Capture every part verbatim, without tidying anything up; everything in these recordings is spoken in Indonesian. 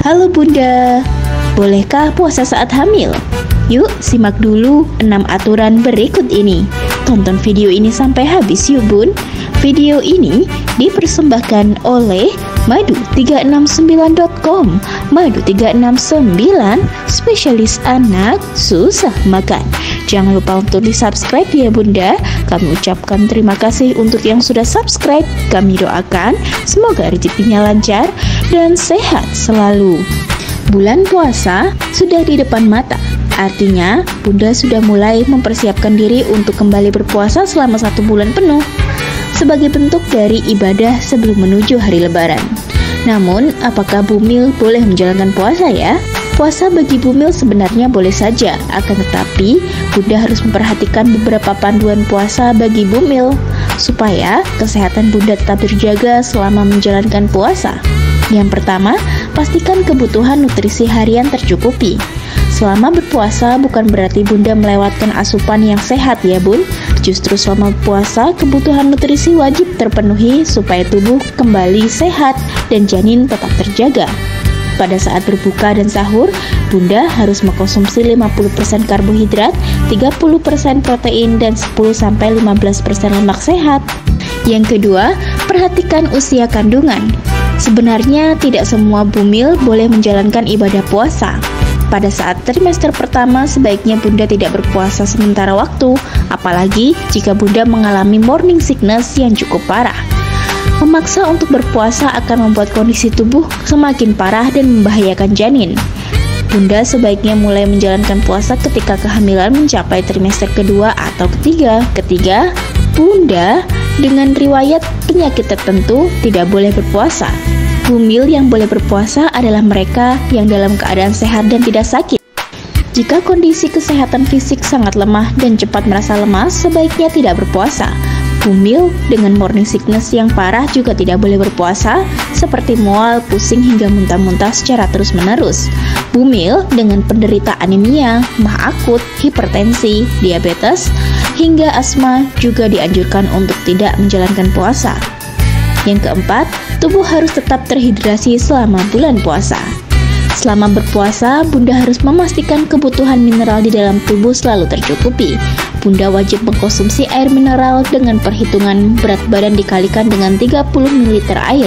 Halo Bunda, bolehkah puasa saat hamil? Yuk simak dulu enam aturan berikut ini. Tonton video ini sampai habis yuk Bun. Video ini dipersembahkan oleh madu tiga enam sembilan dot com. Madu tiga enam sembilan, spesialis anak susah makan. Jangan lupa untuk di-subscribe ya Bunda. Kami ucapkan terima kasih untuk yang sudah subscribe. Kami doakan semoga rezekinya lancar dan sehat selalu. Bulan puasa sudah di depan mata. Artinya, Bunda sudah mulai mempersiapkan diri untuk kembali berpuasa selama satu bulan penuh sebagai bentuk dari ibadah sebelum menuju hari Lebaran. Namun, apakah Bumil boleh menjalankan puasa ya? Puasa bagi Bumil sebenarnya boleh saja, akan tetapi Bunda harus memperhatikan beberapa panduan puasa bagi Bumil supaya kesehatan Bunda tetap terjaga selama menjalankan puasa. Yang pertama, pastikan kebutuhan nutrisi harian tercukupi. Selama berpuasa bukan berarti Bunda melewatkan asupan yang sehat ya Bun. Justru selama puasa kebutuhan nutrisi wajib terpenuhi supaya tubuh kembali sehat dan janin tetap terjaga. Pada saat berbuka dan sahur, Bunda harus mengkonsumsi lima puluh persen karbohidrat, tiga puluh persen protein, dan sepuluh sampai lima belas persen lemak sehat. Yang kedua, perhatikan usia kandungan. Sebenarnya tidak semua Bumil boleh menjalankan ibadah puasa. Pada saat trimester pertama, sebaiknya Bunda tidak berpuasa sementara waktu, apalagi jika Bunda mengalami morning sickness yang cukup parah. Memaksa untuk berpuasa akan membuat kondisi tubuh semakin parah dan membahayakan janin. Bunda sebaiknya mulai menjalankan puasa ketika kehamilan mencapai trimester kedua atau ketiga. Ketiga, Bunda dengan riwayat penyakit tertentu tidak boleh berpuasa. Bumil yang boleh berpuasa adalah mereka yang dalam keadaan sehat dan tidak sakit. Jika kondisi kesehatan fisik sangat lemah dan cepat merasa lemas, sebaiknya tidak berpuasa. Bumil dengan morning sickness yang parah juga tidak boleh berpuasa, seperti mual, pusing hingga muntah-muntah secara terus-menerus. Bumil dengan penderita anemia, mah akut, hipertensi, diabetes, hingga asma juga dianjurkan untuk tidak menjalankan puasa. Yang keempat, tubuh harus tetap terhidrasi selama bulan puasa. Selama berpuasa, Bunda harus memastikan kebutuhan mineral di dalam tubuh selalu tercukupi. Bunda wajib mengkonsumsi air mineral dengan perhitungan berat badan dikalikan dengan tiga puluh mililiter air.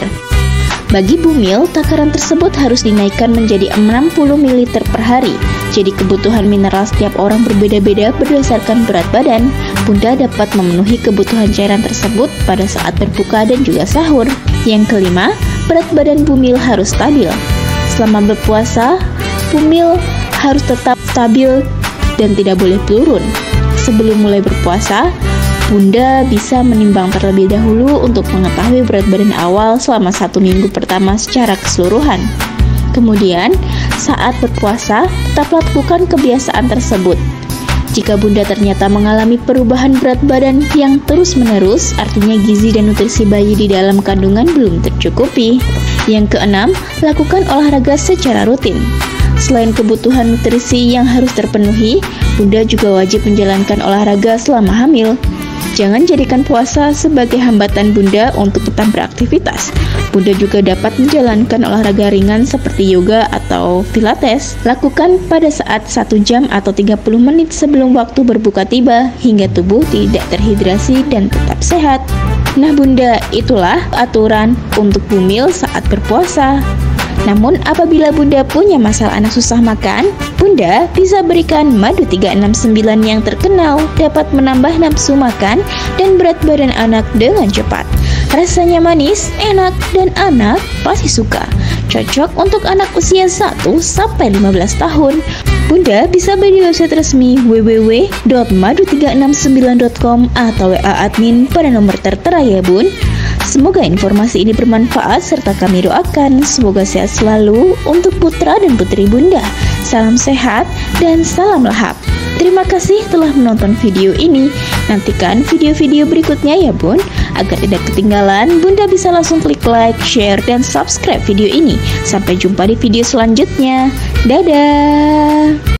Bagi Bumil, takaran tersebut harus dinaikkan menjadi enam puluh mililiter per hari. Jadi kebutuhan mineral setiap orang berbeda-beda berdasarkan berat badan. Bunda dapat memenuhi kebutuhan cairan tersebut pada saat berbuka dan juga sahur. Yang kelima, berat badan Bumil harus stabil. Selama berpuasa, Bumil harus tetap stabil dan tidak boleh turun. Sebelum mulai berpuasa, Bunda bisa menimbang terlebih dahulu untuk mengetahui berat badan awal selama satu minggu pertama secara keseluruhan. Kemudian, saat berpuasa, tetap lakukan kebiasaan tersebut. Jika Bunda ternyata mengalami perubahan berat badan yang terus-menerus, artinya gizi dan nutrisi bayi di dalam kandungan belum tercukupi. Yang keenam, lakukan olahraga secara rutin. Selain kebutuhan nutrisi yang harus terpenuhi, Bunda juga wajib menjalankan olahraga selama hamil. Jangan jadikan puasa sebagai hambatan Bunda untuk tetap beraktivitas. Bunda juga dapat menjalankan olahraga ringan seperti yoga atau pilates. Lakukan pada saat satu jam atau tiga puluh menit sebelum waktu berbuka tiba, hingga tubuh tidak terhidrasi dan tetap sehat. Nah Bunda, itulah aturan untuk Bumil saat berpuasa. Namun apabila Bunda punya masalah anak susah makan, Bunda bisa berikan madu tiga enam sembilan yang terkenal dapat menambah nafsu makan dan berat badan anak dengan cepat. Rasanya manis, enak, dan anak pasti suka. Cocok untuk anak usia satu sampai lima belas tahun. Bunda bisa beli di website resmi w w w dot madu tiga enam sembilan dot com atau W A admin pada nomor tertera ya Bun. Semoga informasi ini bermanfaat serta kami doakan semoga sehat selalu untuk putra dan putri Bunda. Salam sehat dan salam lahap. Terima kasih telah menonton video ini. Nantikan video-video berikutnya ya Bun. Agar tidak ketinggalan, Bunda bisa langsung klik like, share, dan subscribe video ini. Sampai jumpa di video selanjutnya. Dadah!